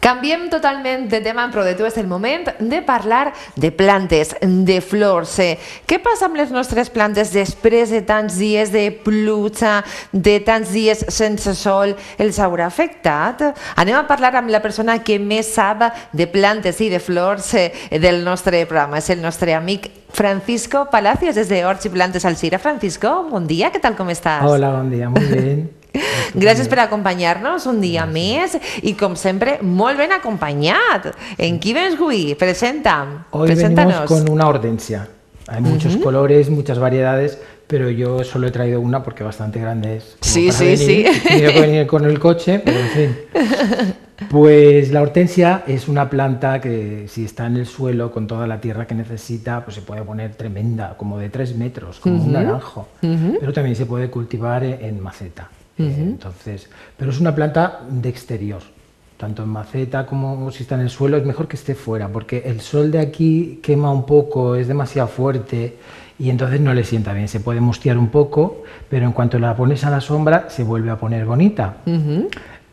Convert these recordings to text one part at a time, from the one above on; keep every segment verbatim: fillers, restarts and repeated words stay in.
Canviem totalment de tema, però de tu és el moment de parlar de plantes, de flors. Què passa amb les nostres plantes després de tants dies de pluja, de tants dies sense sol? Els haurà afectat? Anem a parlar amb la persona que més sap de plantes i de flors del nostre programa. És el nostre amic Francisco Palacios, des de Horts i Plantes Alzira. Francisco, bon dia, què tal, com estàs? Hola, bon dia, molt bé. Gràcies per acompanyar-nos un dia més i, com sempre, molt ben acompañat. ¿En qué vienes hoy? Presenta. Hoy venimos con una hortensia. Hay muchos uh-huh. colores, muchas variedades, pero yo solo he traído una porque bastante grande es. Sí, sí, venir. sí. Tengo que venir con el coche, pero en fin. Pues la hortensia es una planta que, si está en el suelo con toda la tierra que necesita, pues se puede poner tremenda, como de tres metros, como uh-huh. un naranjo. Uh-huh. Pero también se puede cultivar en maceta. Uh-huh. eh, entonces, pero es una planta de exterior, tanto en maceta como si está en el suelo. Es mejor que esté fuera, porque el sol de aquí quema un poco, es demasiado fuerte y entonces no le sienta bien. Se puede mustiar un poco, pero en cuanto la pones a la sombra se vuelve a poner bonita. Uh-huh.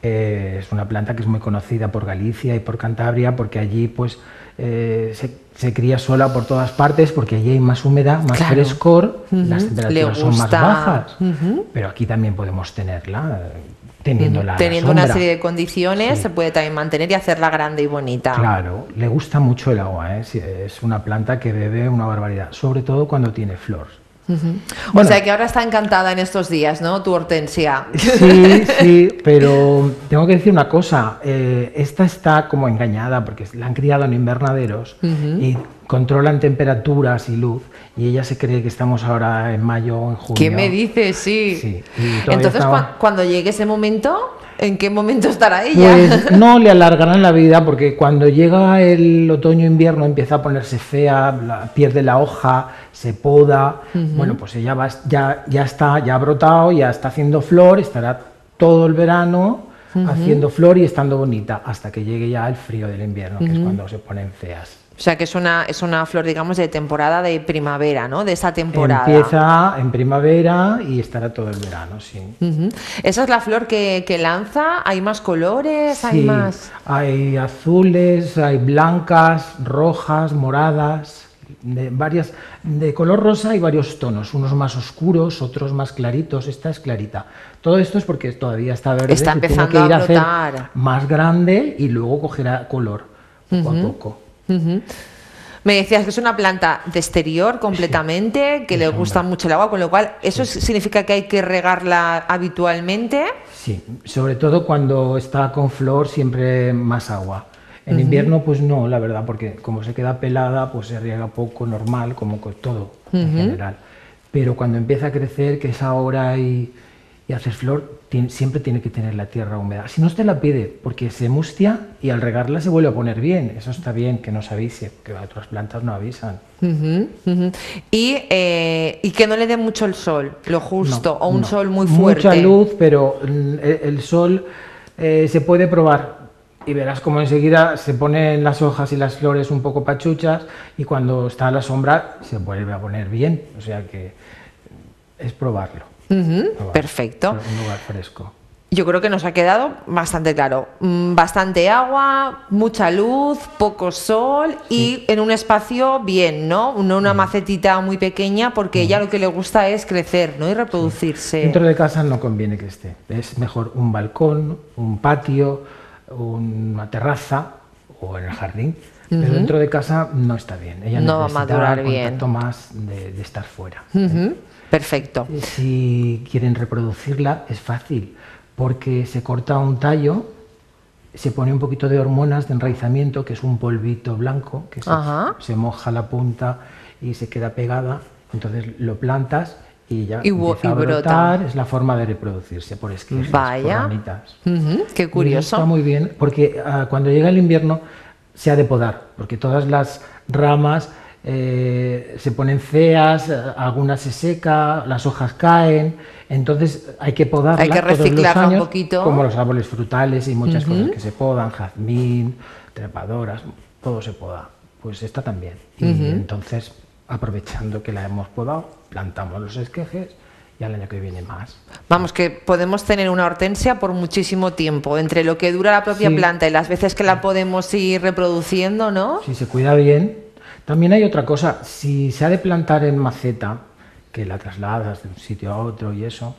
Eh, es una planta que es muy conocida por Galicia y por Cantabria, porque allí pues eh, se, se cría sola por todas partes, porque allí hay más humedad, más claro. frescor, uh-huh. las temperaturas son más bajas, uh-huh. pero aquí también podemos tenerla, teniéndola uh-huh. teniendo sombra. Una serie de condiciones, sí. se puede también mantener y hacerla grande y bonita. Claro, le gusta mucho el agua, ¿eh? Es una planta que bebe una barbaridad, sobre todo cuando tiene flor. Uh-huh. Bueno, o sea que ahora está encantada en estos días, ¿no? Tu hortensia. Sí, sí, pero tengo que decir una cosa, eh, esta está como engañada porque la han criado en invernaderos uh-huh. y controlan temperaturas y luz, y ella se cree que estamos ahora en mayo o en junio. ¿Qué me dices? Sí. Sí. Entonces, estaba... cu cuando llegue ese momento, ¿en qué momento estará ella? Pues no le alargarán la vida, porque cuando llega el otoño-invierno empieza a ponerse fea, la, pierde la hoja, se poda. Uh-huh. Bueno, pues ella va, ya, ya está, ya ha brotado, ya está haciendo flor, estará todo el verano uh-huh. haciendo flor y estando bonita, hasta que llegue ya el frío del invierno, uh-huh. que es cuando se ponen feas. O sea que es una, es una flor, digamos, de temporada de primavera, ¿no? De esa temporada. Empieza en primavera y estará todo el verano, sí. Uh-huh. ¿Esa es la flor que, que lanza? ¿Hay más colores? Sí, ¿Hay más? Hay azules, hay blancas, rojas, moradas, de varias, de color rosa hay varios tonos, unos más oscuros, otros más claritos. Esta es clarita. Todo esto es porque todavía está verde, está empezando tiene que ir a a brotar. hacer más grande y luego cogerá color poco uh-huh. a poco. Uh-huh. Me decías que es una planta de exterior completamente, sí, que le sombra. Gusta mucho el agua, con lo cual eso sí. significa que hay que regarla habitualmente. Sí, sobre todo cuando está con flor, siempre más agua. En uh-huh. invierno pues no, la verdad, porque como se queda pelada pues se riega poco, normal, como con todo uh-huh. en general. Pero cuando empieza a crecer, que es ahora y, y hacer flor, tiene, siempre tiene que tener la tierra húmeda. Si no, usted la pide, porque se mustia y al regarla se vuelve a poner bien. Eso está bien, que nos avise, que otras plantas no avisan. Uh-huh, uh-huh. Y, eh, y que no le dé mucho el sol, lo justo, no, o un no. sol muy fuerte. Mucha luz, pero el, el sol eh, se puede probar. Y verás como enseguida se ponen las hojas y las flores un poco pachuchas, y cuando está a la sombra se vuelve a poner bien. O sea que es probarlo. Uh-huh, perfecto. Un lugar fresco. Yo creo que nos ha quedado bastante claro. Bastante agua, mucha luz, poco sol y sí. en un espacio bien, ¿no? No una macetita muy pequeña, porque uh-huh. ella lo que le gusta es crecer, ¿no? Y reproducirse. Sí. Dentro de casa no conviene que esté. Es mejor un balcón, un patio, una terraza o en el jardín. Uh-huh. Pero dentro de casa no está bien. Ella no necesita va a madurar un contacto bien. más de, de estar fuera. Uh-huh. ¿eh? Perfecto. Si quieren reproducirla es fácil, porque se corta un tallo, se pone un poquito de hormonas de enraizamiento, que es un polvito blanco, que se, se moja la punta y se queda pegada, entonces lo plantas y ya y, empieza y a brotar. Brota. Es la forma de reproducirse, por esquejes, Vaya. por ramitas. Uh-huh. Qué curioso. Y está muy bien, porque uh, cuando llega el invierno se ha de podar, porque todas las ramas Eh, se ponen feas, algunas se seca, las hojas caen, entonces hay que podarla hay que reciclarla todos los años, un poquito, como los árboles frutales y muchas uh-huh. cosas que se podan, jazmín, trepadoras, todo se poda. Pues esta también. Y uh-huh. entonces, aprovechando que la hemos podado, plantamos los esquejes y al año que viene más. Vamos, que podemos tener una hortensia por muchísimo tiempo, entre lo que dura la propia Sí. planta y las veces que la podemos ir reproduciendo, ¿no? Si se cuida bien. También hay otra cosa, si se ha de plantar en maceta, que la trasladas de un sitio a otro y eso,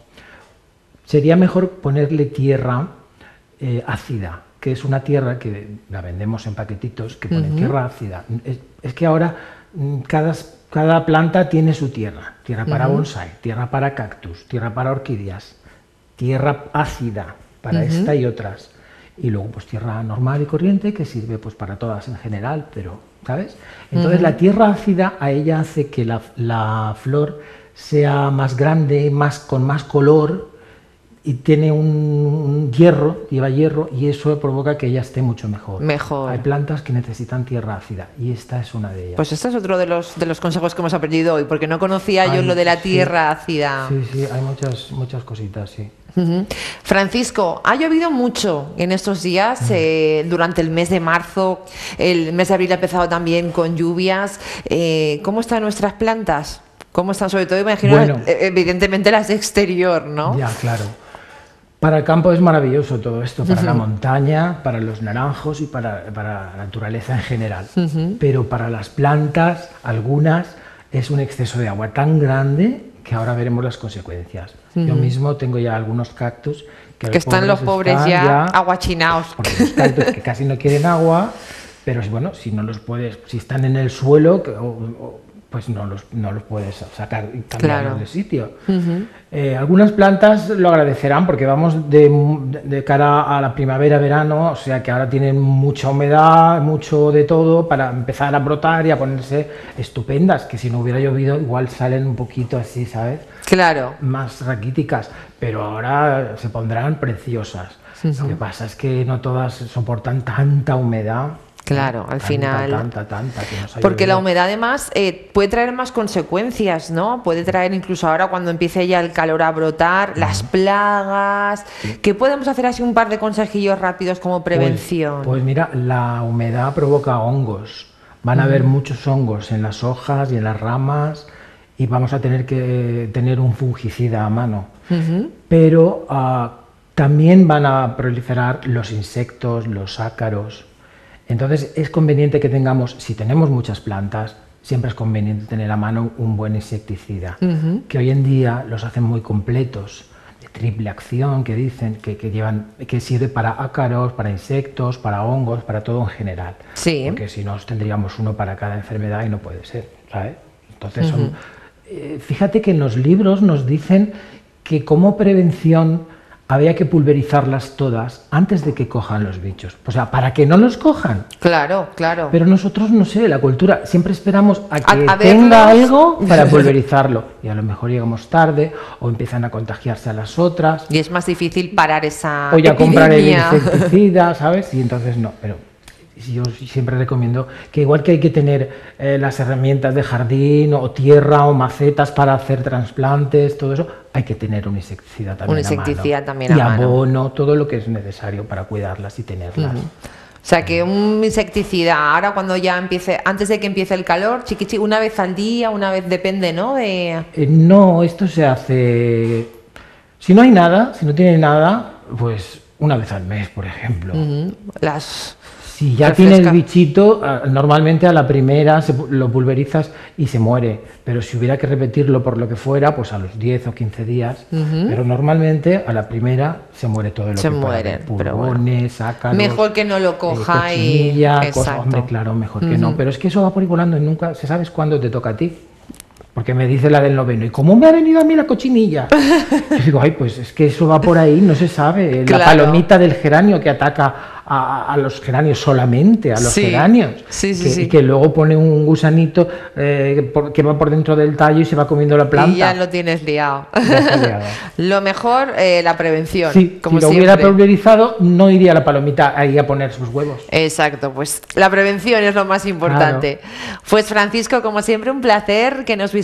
sería mejor ponerle tierra eh, ácida, que es una tierra que la vendemos en paquetitos, que pone Ujú. tierra ácida. Es, es que ahora mm, cada, cada planta tiene su tierra. Tierra para Ujú. bonsai, tierra para cactus, tierra para orquídeas, tierra ácida para Ujú. esta y otras. Y luego pues tierra normal y corriente que sirve pues para todas en general, pero ¿sabes? Entonces Ujú. la tierra ácida a ella hace que la, la flor sea más grande, más, con más color y tiene un, un hierro, lleva hierro y eso provoca que ella esté mucho mejor. Mejor. Hay plantas que necesitan tierra ácida y esta es una de ellas. Pues este es otro de los, de los consejos que hemos aprendido hoy, porque no conocía yo Hay- lo de la sí. tierra ácida. Sí, sí, hay muchas, muchas cositas, sí. Ujú. Francisco, ha llovido mucho en estos días, eh, durante el mes de marzo, el mes de abril ha empezado también con lluvias. Eh, ¿Cómo están nuestras plantas? ¿Cómo están? Sobre todo, imagino, Bueno. eh, evidentemente las de exterior, ¿no? Ya, claro. Para el campo es maravilloso todo esto, para la montaña, para los naranjos y para, para la naturaleza en general. Pero para las plantas, algunas, es un exceso de agua tan grande que ahora veremos las consecuencias. Yo mismo tengo ya algunos cactus que, Que están los pobres están ya, aguachinados. porque los cactus que casi no quieren agua, pero si, bueno, si no los puedes, si están en el suelo, que- o- o- pues no los, no los puedes sacar y cambiarlos Claro. de sitio. Eh, algunas plantas lo agradecerán porque vamos de, de cara a la primavera-verano, o sea que ahora tienen mucha humedad, mucho de todo para empezar a brotar y a ponerse estupendas, que si no hubiera llovido igual salen un poquito así, ¿sabes? Claro. Más raquíticas, pero ahora se pondrán preciosas. Lo que pasa es que no todas soportan tanta humedad. Claro, al Tanta, final. Tanta, tanta, que nos ha Porque la llovido. humedad además eh, puede traer más consecuencias, ¿no? Puede traer incluso ahora cuando empiece ya el calor a brotar, las plagas. ¿Qué podemos hacer así un par de consejillos rápidos como prevención? Pues, pues mira, la humedad provoca hongos. Van a haber muchos hongos en las hojas y en las ramas y vamos a tener que tener un fungicida a mano. Ujú. Pero ah, también van a proliferar los insectos, los ácaros. Entonces es conveniente que tengamos, si tenemos muchas plantas, siempre es conveniente tener a mano un buen insecticida, Ujú. que hoy en día los hacen muy completos, de triple acción, que dicen que, que llevan, que sirve para ácaros, para insectos, para hongos, para todo en general. Sí. Porque si no tendríamos uno para cada enfermedad y no puede ser, ¿sabes? Entonces son- eh, fíjate que en los libros nos dicen que como prevención había que pulverizarlas todas antes de que cojan los bichos. O sea, para que no los cojan. Claro, claro. Pero nosotros, no sé, la cultura, siempre esperamos a que A- a tenga verlos. algo para pulverizarlo. Y a lo mejor llegamos tarde o empiezan a contagiarse a las otras. Y es más difícil parar esa O ya comprar el epidemia. insecticida, ¿sabes? Y entonces no, pero yo siempre recomiendo que igual que hay que tener eh, las herramientas de jardín o tierra o macetas para hacer trasplantes, todo eso, hay que tener un insecticida también Un a mano. insecticida también y a mano. abono, todo lo que es necesario para cuidarlas y tenerlas. O sea, que un insecticida, ahora cuando ya empiece, antes de que empiece el calor, chiquichi, una vez al día, una vez, depende, ¿no? De... Eh, no, esto se hace... Si no hay nada, si no tiene nada, pues una vez al mes, por ejemplo. Ujú. Las... Si ya Refresca. tiene el bichito, ah, normalmente a la primera se pu- lo pulverizas y se muere. Pero si hubiera que repetirlo por lo que fuera, pues a los diez o quince días. Pero normalmente a la primera se muere todo lo Se que pueda mueren, haber. pero bueno. Pulgones, ácaros, Mejor que no lo coja eh, y- cochinilla, cosas. exacto. Hombre, claro, mejor que no. Pero es que eso va por ahí volando y nunca se sabes cuándo te toca a ti. Porque me dice la del noveno, ¿y cómo me ha venido a mí la cochinilla? Y digo, ay, pues es que eso va por ahí, no se sabe. Claro. La palomita del geranio que ataca a, a los geranios solamente, a los Sí. geranios. Sí, sí, que, sí. Y que luego pone un gusanito eh, por- que va por dentro del tallo y se va comiendo la planta. Y ya lo tienes liado. Ya está liado. Lo mejor, eh, la prevención. Sí, como si lo siempre. hubiera pulverizado, no iría la palomita ahí a poner sus huevos. Exacto, pues la prevención es lo más importante. Pues Francisco, como siempre, un placer que nos visites.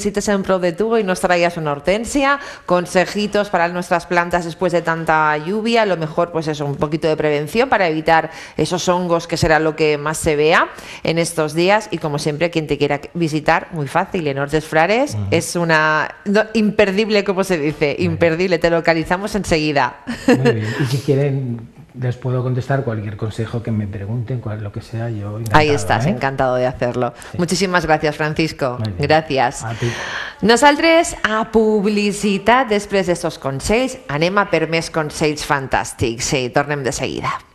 visites en ProDetour y nos traigas una hortensia, consejitos para nuestras plantas después de tanta lluvia, a lo mejor pues eso, un poquito de prevención para evitar esos hongos, que será lo que más se vea en estos días. Y como siempre, quien te quiera visitar, muy fácil, en Horts Frares, uh-huh. es una no, imperdible, como se dice, muy imperdible, bien. Te localizamos enseguida. Muy bien, y si quieren les puedo contestar cualquier consejo que me pregunten, cual, lo que sea, yo encantado. Ahí estás, eh? encantado de hacerlo. Sí. Muchísimas gracias, Francisco. Gràcies. A ti. Nosaltres, a publicitat, després d'estos consells, anem a per més consells fantàstics. Sí, tornem de seguida.